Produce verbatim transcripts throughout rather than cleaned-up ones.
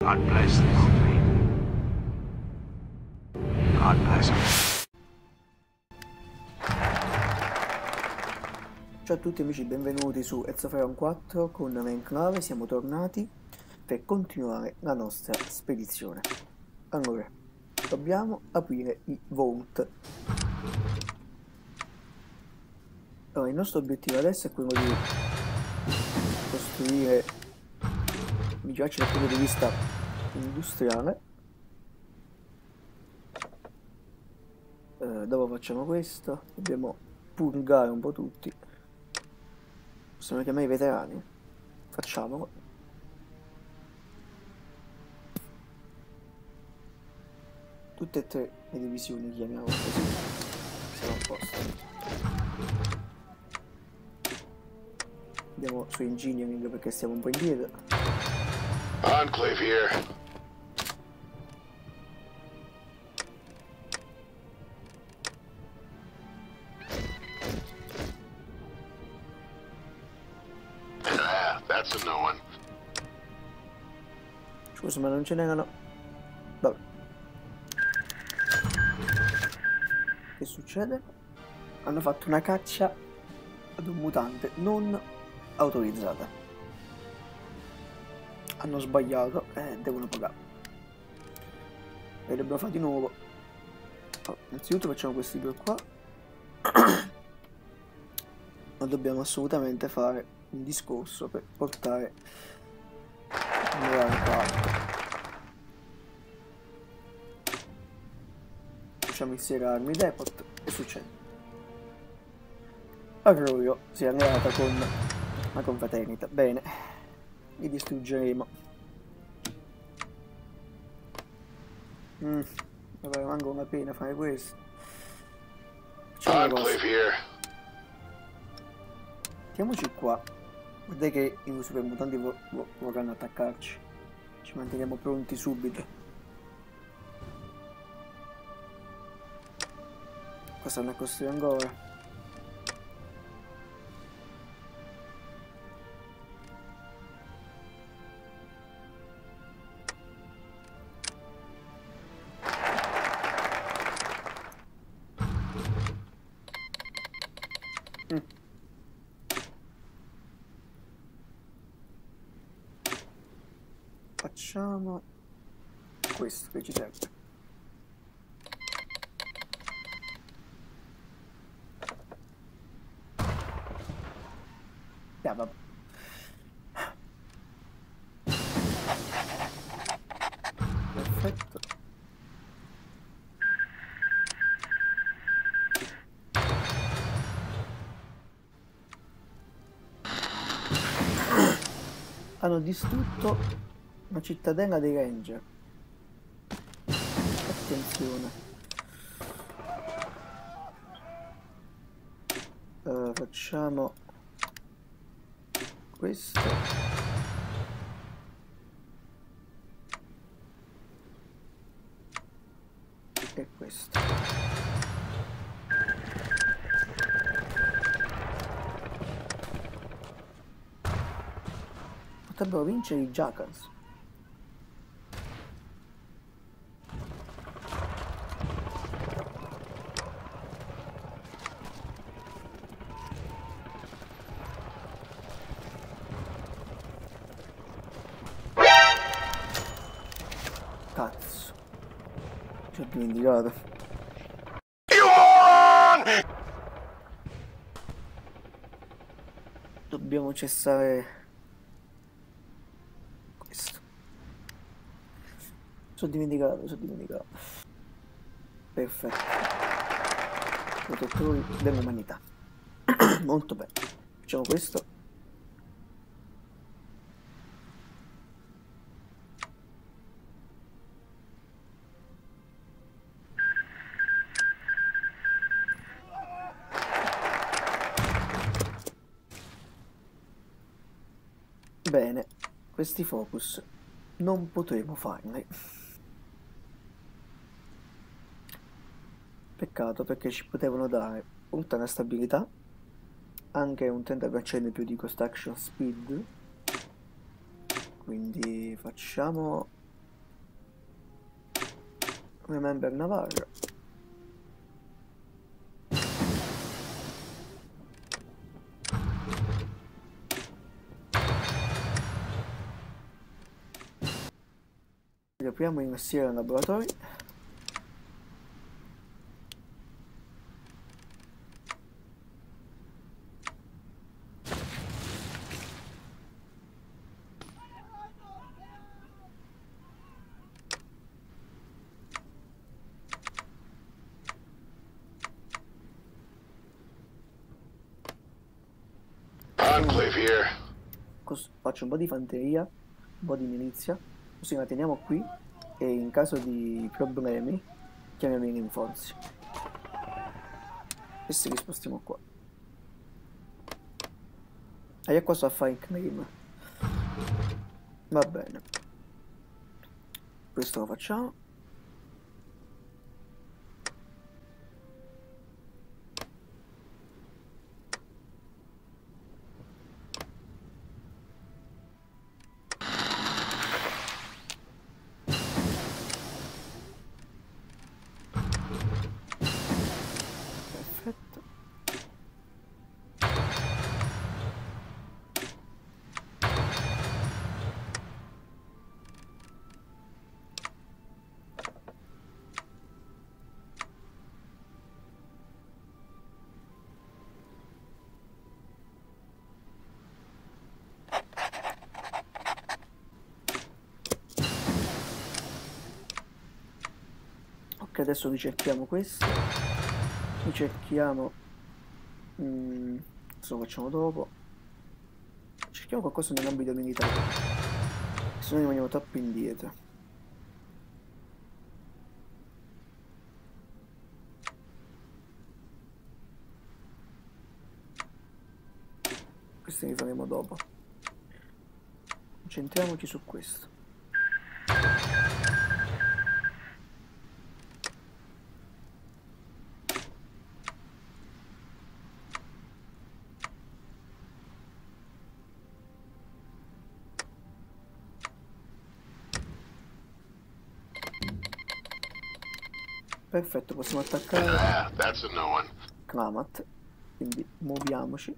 God bless this place. God bless him. Ciao a tutti amici, benvenuti su Hearts of Iron quattro con me in clave. Siamo tornati per continuare la nostra spedizione. Allora, dobbiamo aprire i Vault. Allora, il nostro obiettivo adesso è quello di costruire, mi piace dal punto di vista industriale. Eh, dopo facciamo questo, dobbiamo purgare un po' tutti. Possiamo chiamare i veterani? Facciamolo. Tutte e tre le divisioni chiamiamo così. Siamo a posto. Andiamo su engineering perché stiamo un po' indietro. Enclave here. Ah, that's a no one. Scusa, ma non ce n'erano. Vabbè. Che succede? Hanno fatto una caccia ad un mutante non autorizzata. Hanno sbagliato e devono pagare. E dobbiamo fare di nuovo. Oh, innanzitutto facciamo questi due qua. Ma dobbiamo assolutamente fare un discorso per portare il novanta alto. Facciamo insieme Army Depot. Che succede? Arroyo si è alleata con la confraternita. Bene, li distruggeremo. Mm, mi pare manco una pena fare questo. Facciamo una cosa. Enclave here. Mettiamoci qua. Guardate che i super mutanti vo vo vorranno attaccarci. Ci manteniamo pronti subito. Qua stanno a costruire ancora. Mm. Facciamo questo che ci serve. Yeah, vabbè. Perfetto. Hanno distrutto una cittadella dei Ranger. Attenzione. Uh, facciamo questo. E questo. Potrebbero vincere i Jackals. Cazzo. Ci ho dimenticato. Dobbiamo cessare questo. Sono dimenticato, sono dimenticato. Perfetto. Protettori dell'umanità. Molto bene. Facciamo questo. Bene, questi focus non potremo farli. Peccato, perché ci potevano dare oltre alla stabilità anche un trenta per cento in più di construction speed. Quindi facciamo Remember Navarra. Riapriamo il mestiere al laboratorio. Enclave here. Cos- faccio un po' di fanteria, un po' di milizia, così la teniamo qui e in caso di problemi chiamiamo i rinforzi. Questi li spostiamo qua. E io qua sto a fare il claim. Va bene. Questo lo facciamo. Perfetto. Ok, adesso ricerchiamo questo. Ricerchiamo. Mm, questo lo facciamo dopo. Cerchiamo qualcosa nell'ambito militare. Se no rimaniamo troppo indietro. Questi li faremo dopo. Concentriamoci su questo. Perfetto, possiamo attaccare Ah, that's a no one. Klamat, quindi muoviamoci.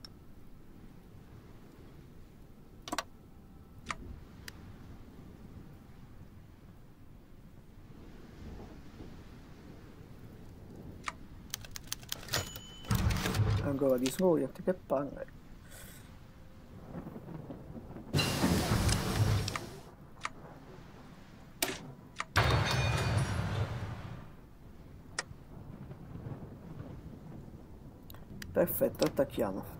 Ancora di Soriat, che palle. Perfetto, attacchiamo.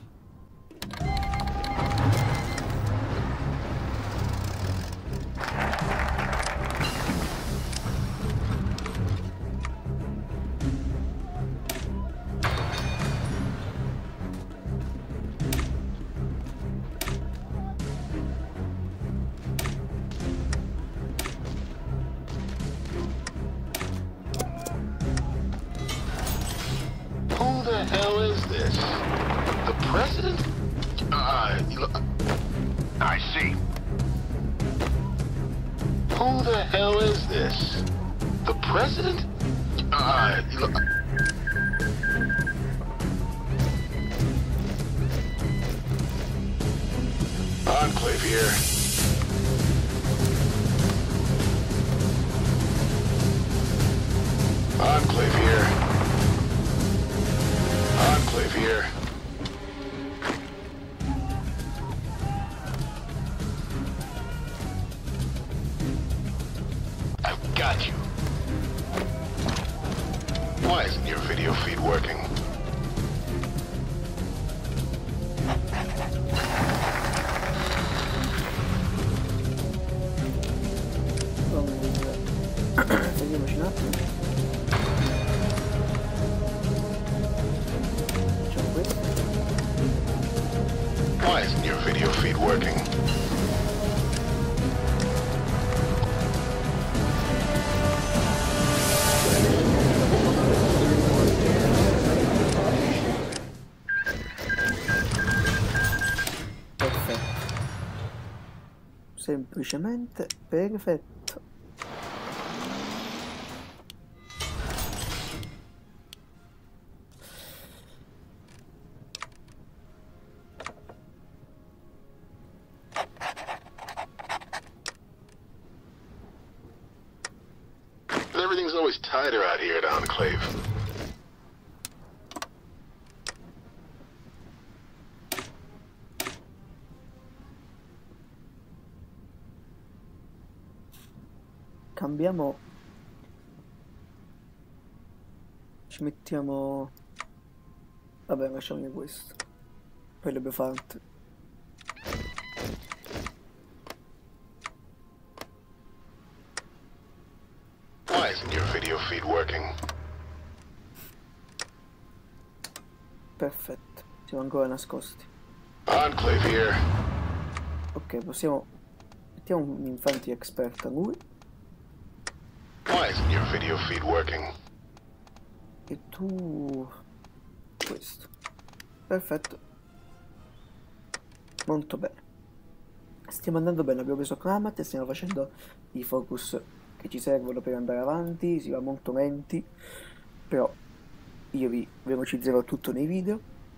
Who the hell is this? The president? Uh, you look- I see. Who the hell is this? The president? Uh, you look- Enclave here. Enclave here. Enclave here. I've got you. Why isn't your video feed working? Vediamoci un attimo. Facciamo questo. Why isn't your video feed working? Perfetto. Semplicemente perfetto. always tighter out here at Enclave. Cambiamo. Ci mettiamo. Vabbè, lasciamo questo. Poi le befante. Why isn't your video feed working? Perfetto, siamo ancora nascosti. Enclave here. Ok, possiamo. Mettiamo un infantry expert a lui. Why isn't your video feed working? E tu. Questo. Perfetto. Molto bene. Stiamo andando bene, abbiamo preso Kramat e stiamo facendo i focus che ci servono per andare avanti, si va molto lenti, però io vi velocizzerò tutto nei video.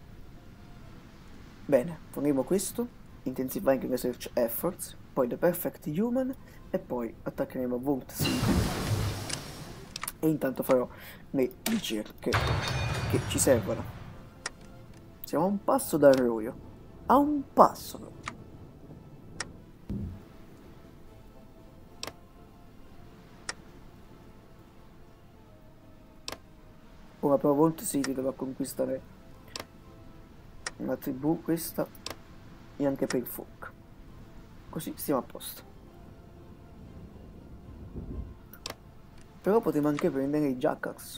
Bene, faremo questo, Intensifying Research Efforts, poi The Perfect Human e poi attaccheremo Vault City. E intanto farò le ricerche che ci servono. Siamo a un passo dal roio, a un passo però. Ora però Vault City dovrà conquistare una tribù, questa, e anche per il folk. Così stiamo a posto. Però potremo anche prendere i Jackals.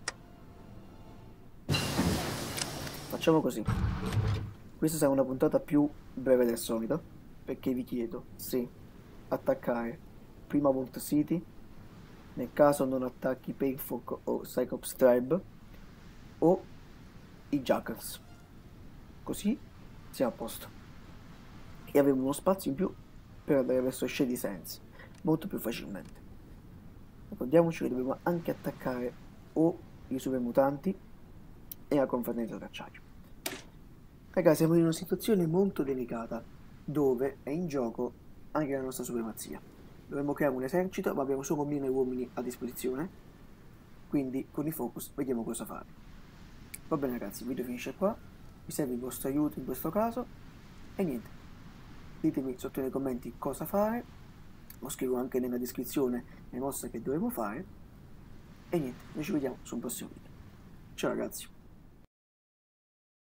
Facciamo così. Questa sarà una puntata più breve del solito, perché vi chiedo se attaccare prima Vault City, nel caso non attacchi Painfolk o Cyclops Tribe, o i Jackals. Così siamo a posto. E avremo uno spazio in più per andare verso Shady Sands molto più facilmente. Ricordiamoci che dobbiamo anche attaccare o i super mutanti e la confraternita d'acciaio. Ragazzi, siamo in una situazione molto delicata dove è in gioco anche la nostra supremazia. Dovremmo creare un esercito, ma abbiamo solo mille uomini a disposizione, quindi con i focus vediamo cosa fare. Va bene ragazzi, il video finisce qua, mi serve il vostro aiuto in questo caso e niente, ditemi sotto nei commenti cosa fare, lo scrivo anche nella descrizione le mosse che dovremo fare e niente, noi ci vediamo sul prossimo video. Ciao ragazzi.